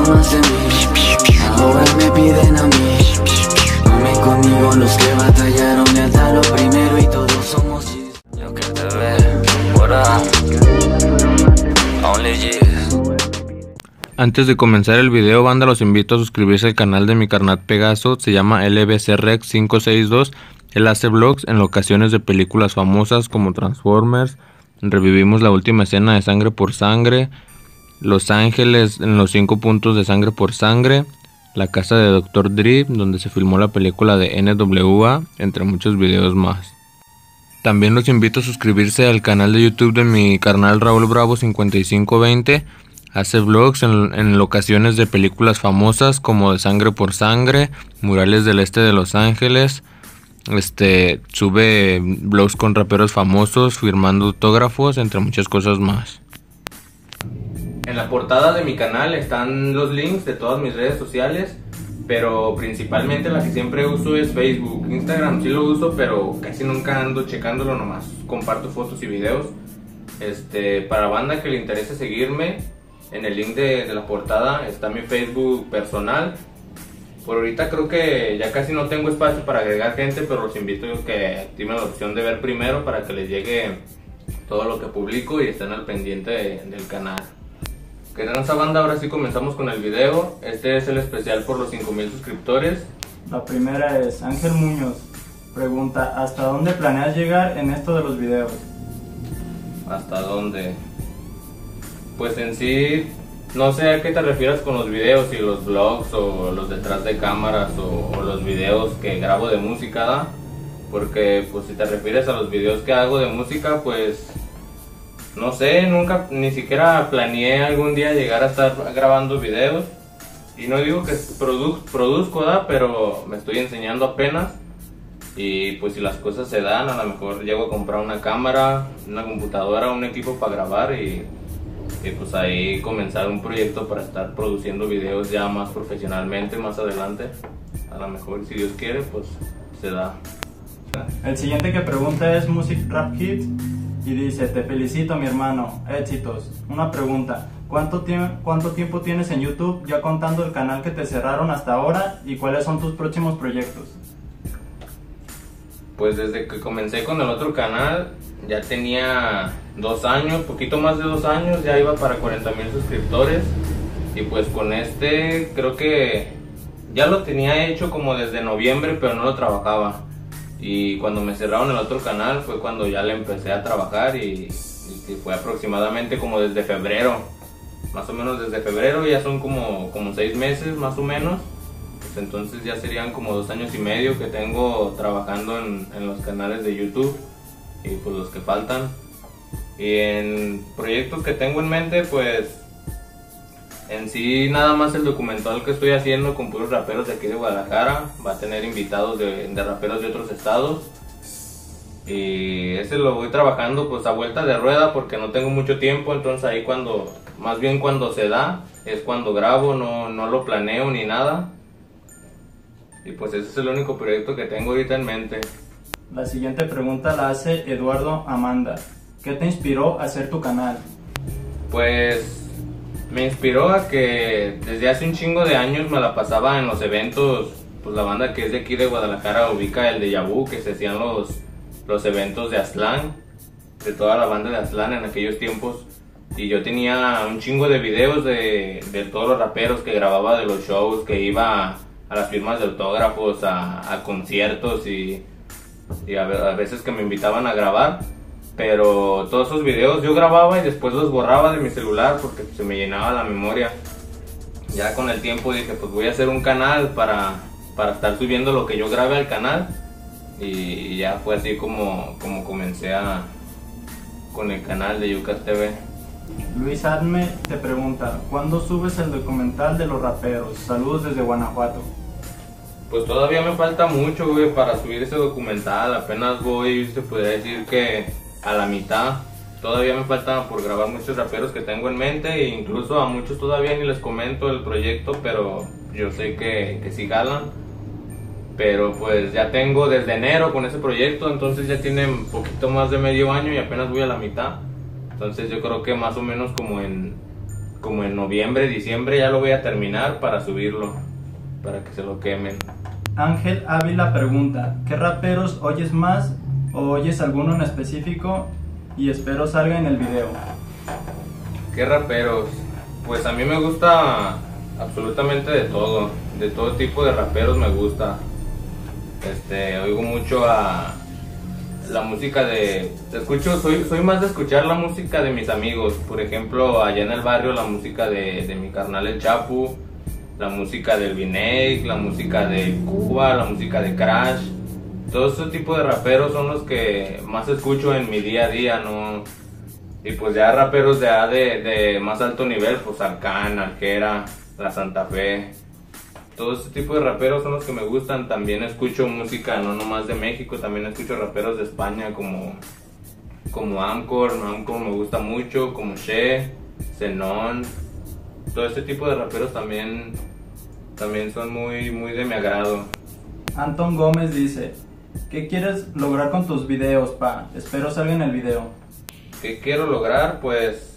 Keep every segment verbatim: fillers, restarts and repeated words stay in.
más de mí, ahora me piden a mí. Amen conmigo los que batallaron lealtad lo primero y todos somos G's. Yo que te ve, what up, only G's. Antes de comenzar el video, banda, los invito a suscribirse al canal de mi carnal Pegaso. Se llama L B C Rex cinco seis dos. Él hace vlogs en locaciones de películas famosas como Transformers. Revivimos la última escena de Sangre por Sangre, Los Ángeles en los cinco puntos de Sangre por Sangre, la casa de doctor Dre, donde se filmó la película de N W A, entre muchos videos más. También los invito a suscribirse al canal de YouTube de mi carnal Raúl Bravo cincuenta y cinco veinte. Hace vlogs en, en locaciones de películas famosas como de Sangre por Sangre, Murales del Este de Los Ángeles. Este sube vlogs con raperos famosos, firmando autógrafos, entre muchas cosas más. En la portada de mi canal están los links de todas mis redes sociales, pero principalmente la que siempre uso es Facebook. Instagram sí lo uso, pero casi nunca ando checándolo, nomás comparto fotos y videos. Este, para banda que le interese seguirme, en el link de, de la portada está mi Facebook personal. Por ahorita creo que ya casi no tengo espacio para agregar gente, pero los invito a que activen la opción de ver primero para que les llegue todo lo que publico y estén al pendiente de, del canal. Que tranza, banda, ahora sí comenzamos con el video. Este es el especial por los cinco mil suscriptores. La primera es Ángel Muñoz. Pregunta, ¿hasta dónde planeas llegar en esto de los videos? ¿Hasta dónde? Pues en sí, no sé a qué te refieres con los videos, si los vlogs o los detrás de cámaras o, o los videos que grabo de música, ¿da? Porque pues si te refieres a los videos que hago de música, pues no sé, nunca ni siquiera planeé algún día llegar a estar grabando videos. Y no digo que produ produzco, ¿da? Pero me estoy enseñando apenas. Y pues si las cosas se dan, a lo mejor llego a comprar una cámara, una computadora, un equipo para grabar y... y pues ahí comenzar un proyecto para estar produciendo videos ya más profesionalmente más adelante. A lo mejor, si Dios quiere, pues se da. El siguiente que pregunta es Music Rap Kids y dice: te felicito, mi hermano, éxitos. Una pregunta, ¿cuánto, ¿cuánto tiempo tienes en YouTube, ya contando el canal que te cerraron hasta ahora, y cuáles son tus próximos proyectos? Pues desde que comencé con el otro canal ya tenía dos años, poquito más de dos años, ya iba para cuarenta mil suscriptores. Y pues con este creo que ya lo tenía hecho como desde noviembre, pero no lo trabajaba. Y cuando me cerraron el otro canal fue cuando ya le empecé a trabajar y, y fue aproximadamente como desde febrero. Más o menos desde febrero, ya son como, como seis meses más o menos. Pues entonces ya serían como dos años y medio que tengo trabajando en, en los canales de YouTube. Y pues los que faltan. Y en proyectos que tengo en mente, pues en sí nada más el documental que estoy haciendo con puros raperos de aquí de Guadalajara. Va a tener invitados de, de raperos de otros estados. Y ese lo voy trabajando pues a vuelta de rueda porque no tengo mucho tiempo. Entonces ahí cuando, más bien cuando se da, es cuando grabo, no, no lo planeo ni nada. Y pues ese es el único proyecto que tengo ahorita en mente. La siguiente pregunta la hace Eduardo Amanda. ¿Qué te inspiró a hacer tu canal? Pues me inspiró a que desde hace un chingo de años me la pasaba en los eventos. Pues la banda que es de aquí de Guadalajara ubica el Déjà Vu, que se hacían los, los eventos de Aztlán, de toda la banda de Aztlán en aquellos tiempos. Y yo tenía un chingo de videos de, de todos los raperos que grababa de los shows, que iba a, a las firmas de autógrafos, a, a conciertos y... y a veces que me invitaban a grabar, pero todos esos videos yo grababa y después los borraba de mi celular porque se me llenaba la memoria. Ya con el tiempo dije, pues voy a hacer un canal para, para estar subiendo lo que yo grabe al canal, y, y ya fue así como, como comencé a, con el canal de Yucas T V. Luis Adme te pregunta, ¿cuándo subes el documental de los raperos? Saludos desde Guanajuato. Pues todavía me falta mucho, güey, para subir ese documental. Apenas voy, se podría decir que a la mitad. Todavía me falta por grabar muchos raperos que tengo en mente, e incluso a muchos todavía ni les comento el proyecto, pero yo sé que, que sí jalan. Pero pues ya tengo desde enero con ese proyecto, entonces ya tiene un poquito más de medio año y apenas voy a la mitad. Entonces yo creo que más o menos como en como en noviembre, diciembre ya lo voy a terminar para subirlo, para que se lo quemen. Ángel Ávila pregunta, ¿qué raperos oyes más o oyes alguno en específico? Y espero salga en el video. ¿Qué raperos? Pues a mí me gusta absolutamente de todo, de todo tipo de raperos me gusta. Este, oigo mucho a la música de, escucho, soy, soy más de escuchar la música de mis amigos, por ejemplo, allá en el barrio la música de, de mi carnal el Chapu, la música del Vinake, la música de Cuba, la música de Crash, todo ese tipo de raperos son los que más escucho en mi día a día, ¿no? Y pues ya raperos de, de, de más alto nivel, pues Arcán, Aljera, La Santa Fe, todo ese tipo de raperos son los que me gustan. También escucho música no nomás de México, también escucho raperos de España como, como Amcor, Amcor me gusta mucho, como She, Zenón, todo este tipo de raperos también, también son muy, muy de mi agrado. Anton Gómez dice, ¿qué quieres lograr con tus videos, pa? Espero salga en el video. ¿Qué quiero lograr? Pues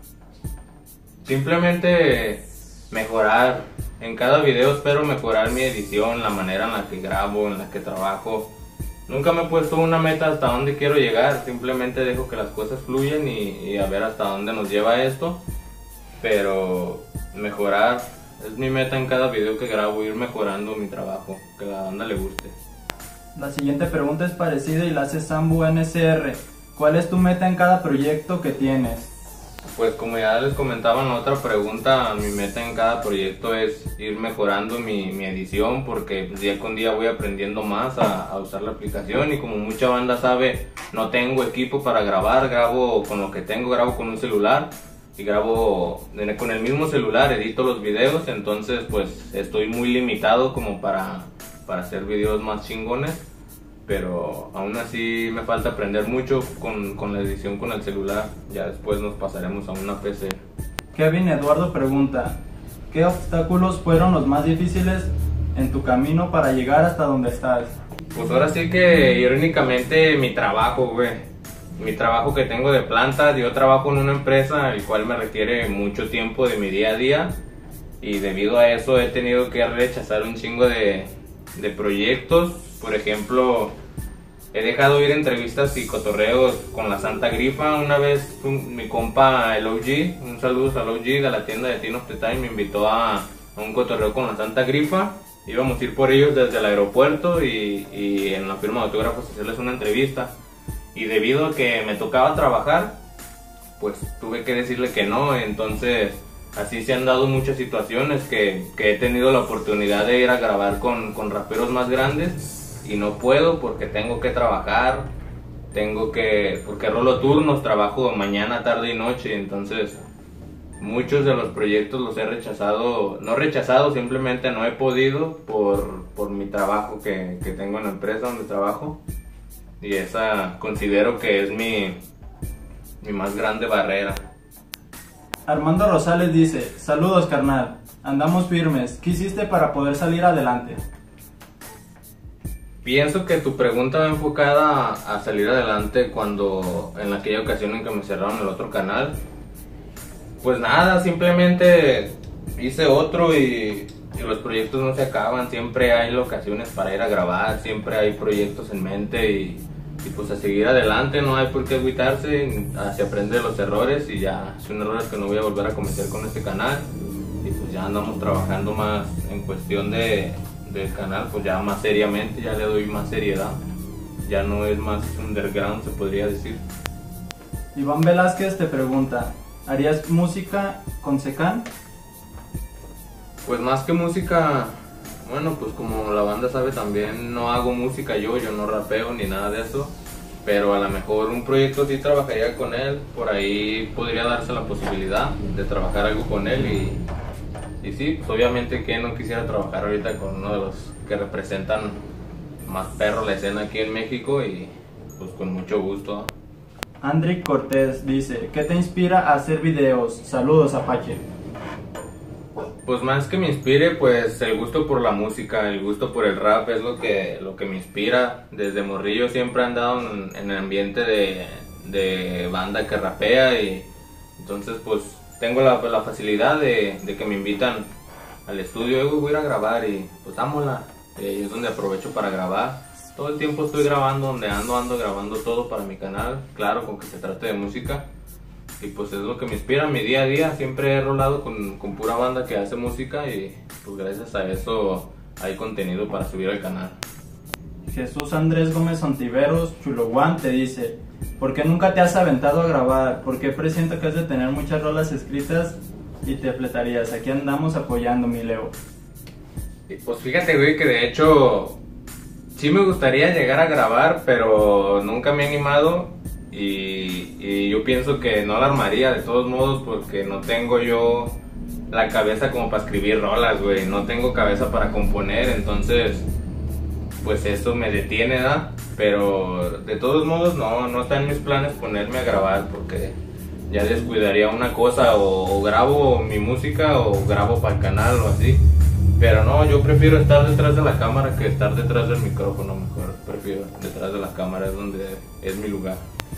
simplemente mejorar. En cada video espero mejorar mi edición, la manera en la que grabo, en la que trabajo. Nunca me he puesto una meta hasta dónde quiero llegar, simplemente dejo que las cosas fluyan y, y a ver hasta dónde nos lleva esto. Pero mejorar es mi meta en cada video que grabo, ir mejorando mi trabajo, que a la banda le guste. La siguiente pregunta es parecida y la hace Sambu N C R. ¿Cuál es tu meta en cada proyecto que tienes? Pues como ya les comentaba en la otra pregunta, mi meta en cada proyecto es ir mejorando mi, mi edición, porque día con día voy aprendiendo más a, a usar la aplicación, y como mucha banda sabe, no tengo equipo para grabar, grabo con lo que tengo, grabo con un celular y grabo con el mismo celular, edito los videos, entonces pues estoy muy limitado como para, para hacer videos más chingones. Pero aún así me falta aprender mucho con, con la edición con el celular. Ya después nos pasaremos a una P C. Kevin Eduardo pregunta, ¿qué obstáculos fueron los más difíciles en tu camino para llegar hasta donde estás? Pues ahora sí que irónicamente mi trabajo, güey. Mi trabajo que tengo de planta, yo trabajo en una empresa el cual me requiere mucho tiempo de mi día a día. Y debido a eso he tenido que rechazar un chingo de, de proyectos. Por ejemplo, he dejado ir entrevistas y cotorreos con la Santa Grifa. Una vez un, mi compa el O G, un saludo al O G de la tienda de Teen of the Time, me invitó a, a un cotorreo con la Santa Grifa. Íbamos a ir por ellos desde el aeropuerto y, y en la firma de autógrafos hacerles una entrevista. Y debido a que me tocaba trabajar, pues tuve que decirle que no. Entonces así se han dado muchas situaciones que, que he tenido la oportunidad de ir a grabar con, con raperos más grandes. Y no puedo porque tengo que trabajar, tengo que, porque rolo turnos, trabajo mañana, tarde y noche, entonces muchos de los proyectos los he rechazado, no rechazado, simplemente no he podido por, por mi trabajo que, que tengo en la empresa donde trabajo, y esa considero que es mi, mi más grande barrera. Armando Rosales dice, saludos carnal, andamos firmes, ¿qué hiciste para poder salir adelante? Pienso que tu pregunta va enfocada a salir adelante cuando en aquella ocasión en que me cerraron el otro canal. Pues nada, simplemente hice otro y, y los proyectos no se acaban, siempre hay locaciones para ir a grabar, siempre hay proyectos en mente y, y pues a seguir adelante, no hay por qué agüitarse, se aprende de los errores y ya son errores que no voy a volver a cometer con este canal. Y pues ya andamos trabajando más en cuestión de... del canal, pues ya más seriamente, ya le doy más seriedad, ya no es más underground, se podría decir. Iván Velázquez te pregunta, ¿harías música con Secán? Pues más que música, bueno, pues como la banda sabe también no hago música yo, yo no rapeo ni nada de eso, pero a lo mejor un proyecto sí trabajaría con él, por ahí podría darse la posibilidad de trabajar algo con él y Y sí, pues obviamente que no quisiera trabajar ahorita con uno de los que representan más perro la escena aquí en México y pues con mucho gusto. Andrick Cortés dice, ¿qué te inspira a hacer videos? Saludos Apache. Pues más que me inspire, pues el gusto por la música, el gusto por el rap es lo que, lo que me inspira. Desde morrillo siempre he andado en, en el ambiente de, de banda que rapea y entonces pues tengo la, la facilidad de, de que me invitan al estudio, y voy a ir a grabar y pues dámosla. Eh, es donde aprovecho para grabar. Todo el tiempo estoy grabando, donde ando, ando grabando todo para mi canal, claro, con que se trate de música. Y pues es lo que me inspira mi día a día. Siempre he rolado con, con pura banda que hace música y pues gracias a eso hay contenido para subir al canal. Jesús Andrés Gómez Ontiveros, Chuloguán, te dice: ¿por qué nunca te has aventado a grabar? ¿Por qué presiento que has de tener muchas rolas escritas y te fletarías? Aquí andamos apoyando, mi Leo. Y pues fíjate, güey, que de hecho sí me gustaría llegar a grabar, pero nunca me he animado. Y, y yo pienso que no la armaría de todos modos, porque no tengo yo la cabeza como para escribir rolas, güey. No tengo cabeza para componer, entonces pues eso me detiene, ¿verdad? Pero de todos modos no, no está en mis planes ponerme a grabar, porque ya descuidaría una cosa, o, o grabo mi música o grabo para el canal o así. Pero no, yo prefiero estar detrás de la cámara que estar detrás del micrófono. Mejor prefiero detrás de la cámara, es donde es mi lugar.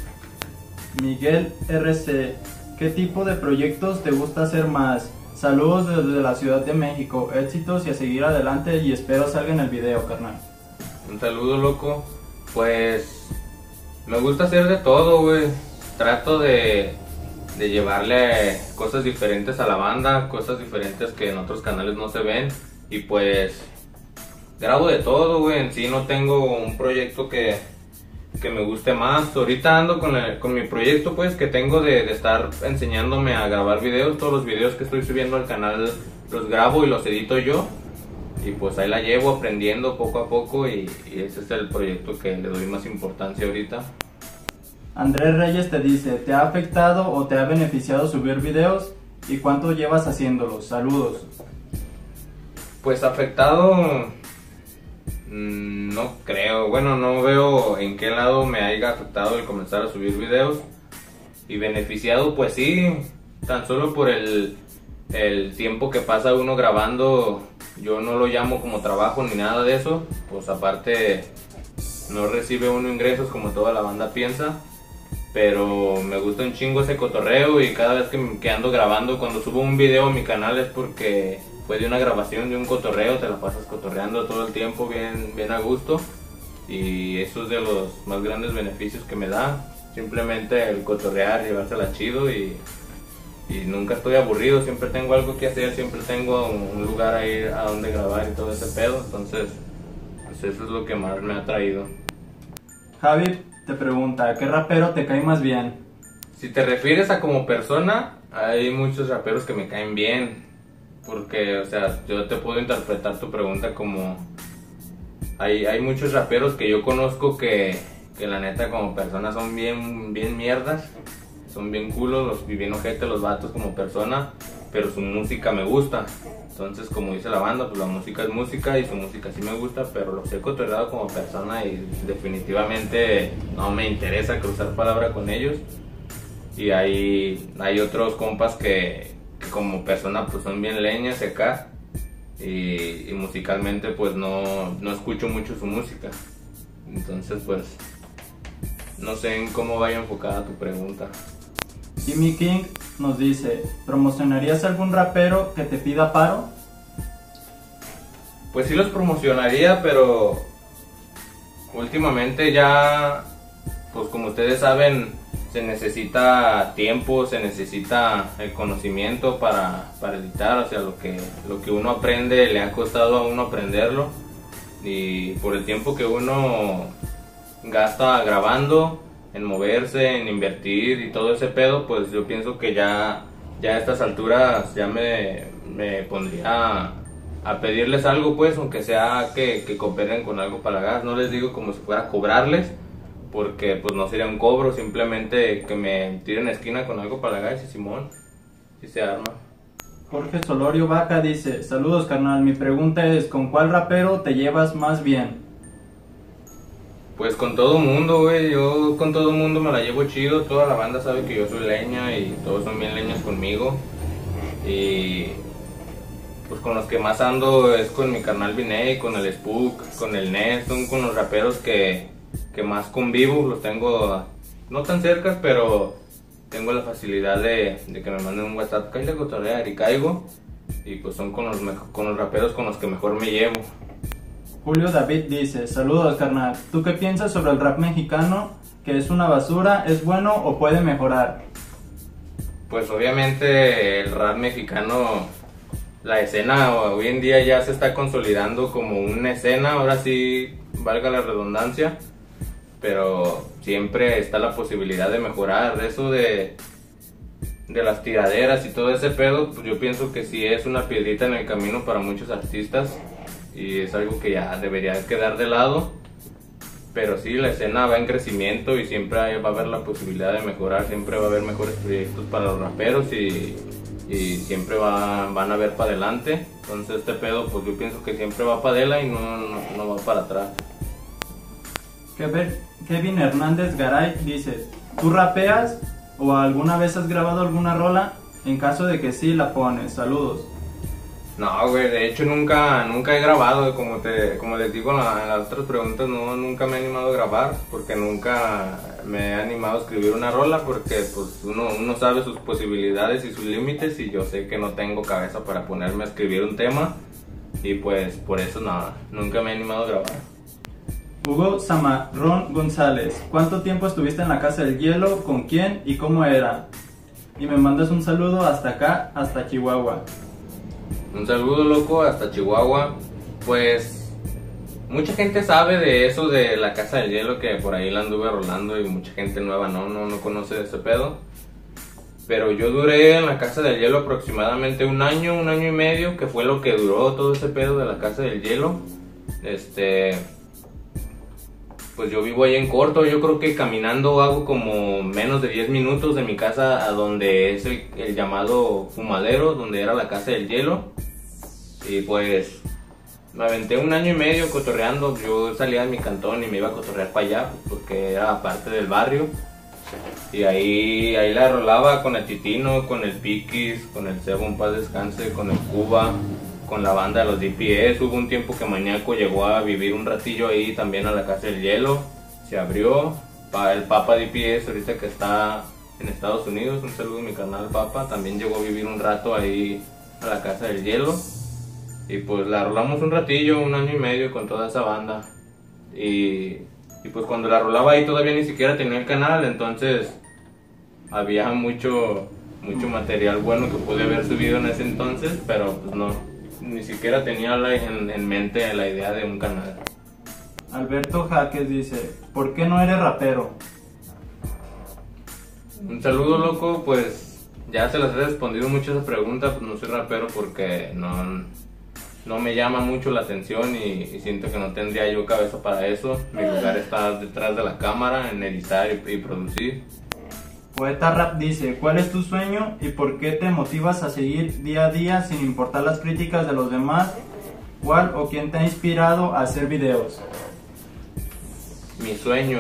Miguel R C, ¿qué tipo de proyectos te gusta hacer más? Saludos desde la Ciudad de México, éxitos y a seguir adelante, y espero salga en el video, carnal. Un saludo, loco. Pues me gusta hacer de todo, güey. Trato de, de llevarle cosas diferentes a la banda, cosas diferentes que en otros canales no se ven. Y pues grabo de todo, güey. En sí no tengo un proyecto que, que me guste más. Ahorita ando con, el, con mi proyecto, pues, que tengo de, de estar enseñándome a grabar videos. Todos los videos que estoy subiendo al canal los grabo y los edito yo. Y pues ahí la llevo aprendiendo poco a poco, y, y ese es el proyecto que le doy más importancia ahorita. Andrés Reyes te dice: ¿te ha afectado o te ha beneficiado subir videos? ¿Y cuánto llevas haciéndolos? Saludos. Pues afectado, mmm, no creo. Bueno, no veo en qué lado me haya afectado el comenzar a subir videos. Y beneficiado, pues sí, tan solo por el, el tiempo que pasa uno grabando. Yo no lo llamo como trabajo ni nada de eso. Pues aparte no recibe uno ingresos como toda la banda piensa. Pero me gusta un chingo ese cotorreo, y cada vez que, que ando grabando, cuando subo un video a mi canal es porque fue de una grabación, de un cotorreo. Te la pasas cotorreando todo el tiempo bien, bien a gusto, y eso es de los más grandes beneficios que me da. Simplemente el cotorrear, llevársela chido, y, y nunca estoy aburrido. Siempre tengo algo que hacer, siempre tengo un lugar a ir a donde grabar y todo ese pedo. Entonces pues eso es lo que más me ha traído. Javi te pregunta: ¿qué rapero te cae más bien? Si te refieres a como persona, hay muchos raperos que me caen bien. Porque, o sea, yo te puedo interpretar tu pregunta como... Hay, hay muchos raperos que yo conozco que, que la neta como personas son bien, bien mierdas. Son bien culos, los, bien ojete los vatos como persona. Pero su música me gusta. Entonces, como dice la banda, pues la música es música y su música sí me gusta, pero los he cotorreado como persona y definitivamente no me interesa cruzar palabra con ellos. Y hay, hay otros compas que, que como persona pues son bien leñas acá, y, y musicalmente pues no, no escucho mucho su música. Entonces pues no sé en cómo vaya enfocada tu pregunta. Jimmy King nos dice: ¿promocionarías algún rapero que te pida paro? Pues sí los promocionaría, pero últimamente ya, pues como ustedes saben, se necesita tiempo, se necesita el conocimiento para, para editar. O sea, lo que, lo que uno aprende le ha costado a uno aprenderlo, y por el tiempo que uno gasta grabando, en moverse, en invertir y todo ese pedo, pues yo pienso que ya, ya a estas alturas ya me, me pondría a, a pedirles algo, pues, aunque sea que, que cooperen con algo para gas. No les digo como si fuera a cobrarles, porque pues no sería un cobro, simplemente que me tiren esquina con algo para gas y simón, si se arma. Jorge Solorio Vaca dice: saludos, carnal, mi pregunta es: ¿con cuál rapero te llevas más bien? Pues con todo mundo, güey. Yo con todo mundo me la llevo chido. Toda la banda sabe que yo soy leña y todos son bien leñas conmigo. Y pues con los que más ando es con mi carnal Vinay, con el Spook, con el Ness. Son con los raperos que, que más convivo. Los tengo no tan cerca, pero tengo la facilidad de, de que me manden un WhatsApp, cállate a cotorrear, y caigo, y pues son con los, con los raperos con los que mejor me llevo. Julio David dice, saludos carnal, ¿tú qué piensas sobre el rap mexicano? ¿Que es una basura, es bueno o puede mejorar? Pues obviamente el rap mexicano, la escena hoy en día ya se está consolidando como una escena, ahora sí valga la redundancia, pero siempre está la posibilidad de mejorar. Eso de, de las tiraderas y todo ese pedo, pues yo pienso que sí es una piedrita en el camino para muchos artistas y es algo que ya debería quedar de lado. Pero sí, la escena va en crecimiento y siempre va a haber la posibilidad de mejorar, siempre va a haber mejores proyectos para los raperos y, y siempre va, van a ver para adelante. Entonces este pedo pues yo pienso que siempre va para adelante y no, no, no va para atrás. Kevin Hernández Garay dice, ¿tú rapeas o alguna vez has grabado alguna rola? En caso de que sí, la pones. Saludos. No, güey, de hecho nunca, nunca he grabado, como te, como les digo en, la, en las otras preguntas, no, nunca me he animado a grabar, porque nunca me he animado a escribir una rola, porque pues uno, uno sabe sus posibilidades y sus límites, y yo sé que no tengo cabeza para ponerme a escribir un tema, y pues por eso nada, nunca me he animado a grabar. Hugo Zamarrón González, ¿cuánto tiempo estuviste en la Casa del Hielo? ¿Con quién? ¿Y cómo era? Y me mandas un saludo hasta acá, hasta Chihuahua. Un saludo, loco, hasta Chihuahua. Pues mucha gente sabe de eso de la Casa del Hielo, que por ahí la anduve rolando y mucha gente nueva no, no, no conoce de ese pedo. Pero yo duré en la Casa del Hielo aproximadamente un año, un año y medio, que fue lo que duró todo ese pedo de la Casa del Hielo. Este... Pues yo vivo ahí en corto, yo creo que caminando hago como menos de diez minutos de mi casa a donde es el, el llamado fumadero, donde era la Casa del Hielo. Y pues me aventé un año y medio cotorreando, yo salía de mi cantón y me iba a cotorrear para allá porque era parte del barrio. Y ahí, ahí la rolaba con el Titino, con el Piquis, con el Sebo, en paz descanse, con el Cuba, con la banda de los D P S. Hubo un tiempo que Mañaco llegó a vivir un ratillo ahí también a la Casa del Hielo. Se abrió para el Papa D P S ahorita que está en Estados Unidos. Un saludo a mi canal Papa. También llegó a vivir un rato ahí a la Casa del Hielo. Y pues la rolamos un ratillo, un año y medio con toda esa banda. Y, y pues cuando la rolaba ahí todavía ni siquiera tenía el canal. Entonces había mucho, mucho material bueno que pude haber subido en ese entonces. Pero pues no, ni siquiera tenía en, en mente la idea de un canal. Alberto Jaques dice, ¿por qué no eres rapero? Un saludo, loco, pues ya se las he respondido mucho esa pregunta. Pues no soy rapero porque no, no me llama mucho la atención y, y siento que no tendría yo cabeza para eso. Mi lugar está detrás de la cámara, en editar y, y producir. Poeta Rap dice, ¿cuál es tu sueño y por qué te motivas a seguir día a día sin importar las críticas de los demás? ¿Cuál o quién te ha inspirado a hacer videos? Mi sueño,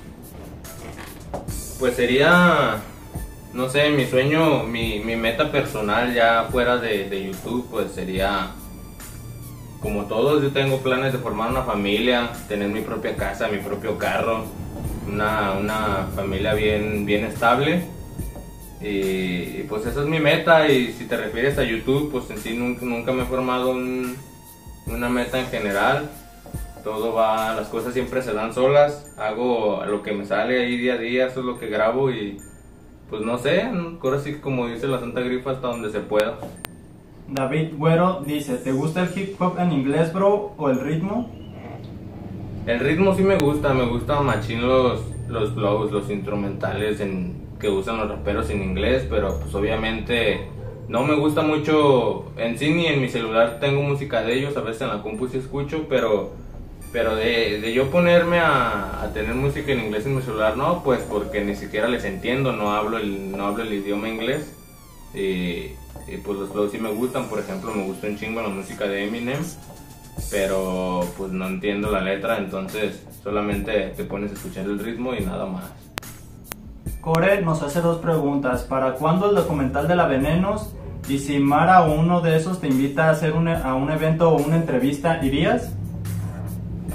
pues sería, no sé, mi sueño, mi, mi meta personal ya fuera de, de YouTube, pues sería, como todos, yo tengo planes de formar una familia, tener mi propia casa, mi propio carro, una, una familia bien, bien estable. Y, y pues esa es mi meta. Y si te refieres a YouTube, pues en sí nunca, nunca me he formado un, una meta en general. Todo va, las cosas siempre se dan solas. Hago lo que me sale ahí día a día, eso es lo que grabo. Y pues no sé, ahora sí, como dice la Santa Grifa, hasta donde se pueda. David Güero dice, ¿te gusta el hip hop en inglés, bro, o el ritmo? El ritmo sí me gusta, me gusta machín los, los flows, los instrumentales en, que usan los raperos en inglés, pero pues obviamente no me gusta mucho en sí, ni en mi celular tengo música de ellos, a veces en la compu sí escucho, pero, pero de, de yo ponerme a, a tener música en inglés en mi celular no, pues porque ni siquiera les entiendo, no hablo el, no hablo el idioma inglés. Y, y pues los flows sí me gustan, por ejemplo me gusta un chingo la música de Eminem, pero pues no entiendo la letra, entonces solamente te pones a escuchar el ritmo y nada más. Core nos hace dos preguntas, ¿para cuándo el documental de la Venenos? Y si Mara o uno de esos te invita a hacer un, a un evento o una entrevista, ¿irías?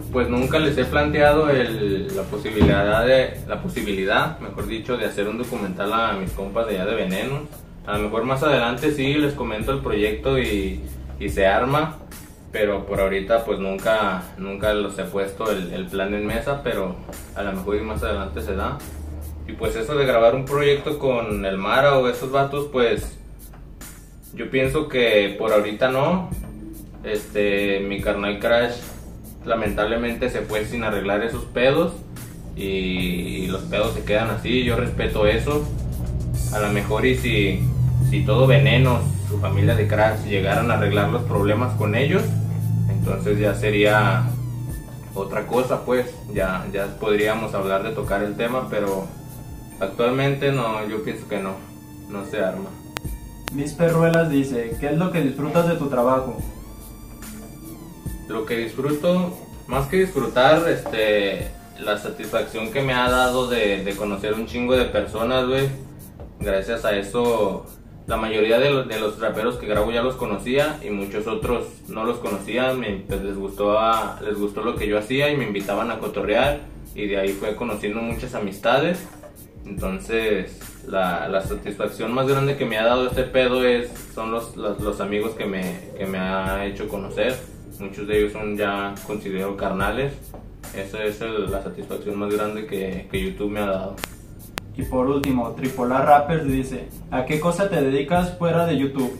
pues nunca les he planteado el, la posibilidad de, la posibilidad, mejor dicho, de hacer un documental a mis compas de allá de Venenos. A lo mejor más adelante sí les comento el proyecto y, y se arma, pero por ahorita pues nunca, nunca los he puesto el, el plan en mesa, pero a lo mejor y más adelante se da. Y pues eso de grabar un proyecto con el Mara o esos vatos, pues yo pienso que por ahorita no. Este, mi carnal Crash lamentablemente se fue sin arreglar esos pedos y, y los pedos se quedan así, yo respeto eso. A lo mejor y si, si todo Veneno, su familia de Crash, llegaran a arreglar los problemas con ellos, entonces ya sería otra cosa, pues ya, ya podríamos hablar de tocar el tema, pero actualmente no, yo pienso que no, no se arma. Miss Perruelas dice, ¿qué es lo que disfrutas de tu trabajo? Lo que disfruto, más que disfrutar, este, la satisfacción que me ha dado de, de conocer un chingo de personas, güey. Gracias a eso, la mayoría de los, de los raperos que grabo ya los conocía y muchos otros no los conocían, me, pues les gustó, a, les gustó lo que yo hacía y me invitaban a cotorrear y de ahí fue conociendo muchas amistades. Entonces, la, la satisfacción más grande que me ha dado este pedo es, son los, los, los amigos que me, que me ha hecho conocer. Muchos de ellos son ya considero carnales. Esa es el, la satisfacción más grande que, que YouTube me ha dado. Y por último, Tripolar Rappers dice, ¿a qué cosa te dedicas fuera de YouTube?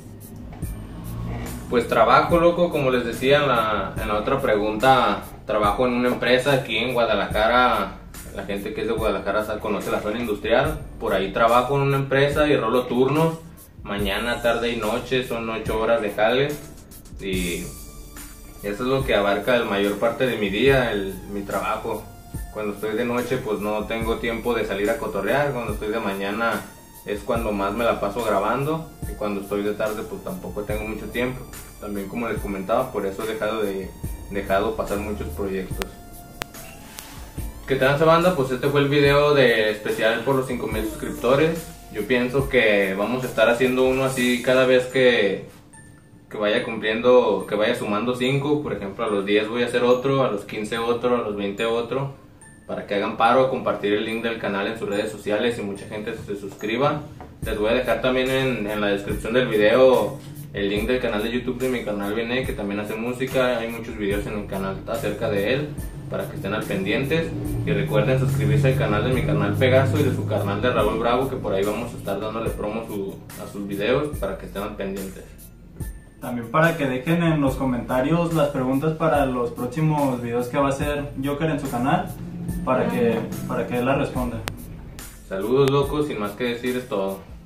Pues trabajo, loco, como les decía en la, en la otra pregunta, trabajo en una empresa aquí en Guadalajara. La gente que es de Guadalajara conoce la zona industrial. Por ahí trabajo en una empresa y rolo turnos. Mañana, tarde y noche, son ocho horas de jale. Y eso es lo que abarca la mayor parte de mi día, el, mi trabajo. Cuando estoy de noche pues no tengo tiempo de salir a cotorrear. Cuando estoy de mañana es cuando más me la paso grabando. Y cuando estoy de tarde pues tampoco tengo mucho tiempo. También, como les comentaba, por eso he dejado, de, dejado pasar muchos proyectos. ¿Qué tal esa banda? Pues este fue el video de especial por los cinco mil suscriptores. Yo pienso que vamos a estar haciendo uno así cada vez que, que vaya cumpliendo, que vaya sumando cinco. Por ejemplo, a los diez voy a hacer otro, a los quince otro, a los veinte otro, para que hagan paro a compartir el link del canal en sus redes sociales y mucha gente se suscriba. Les voy a dejar también en, en la descripción del video el link del canal de YouTube de mi carnal Bene, que también hace música. Hay muchos videos en el canal acerca de él, para que estén al pendientes. Y recuerden suscribirse al canal de mi carnal Pegaso y de su canal de Raúl Bravo, que por ahí vamos a estar dándole promo su, a sus videos, para que estén al pendientes. También para que dejen en los comentarios las preguntas para los próximos videos que va a hacer Joker en su canal, para que, para que él las responda. Saludos, locos, sin más que decir es todo.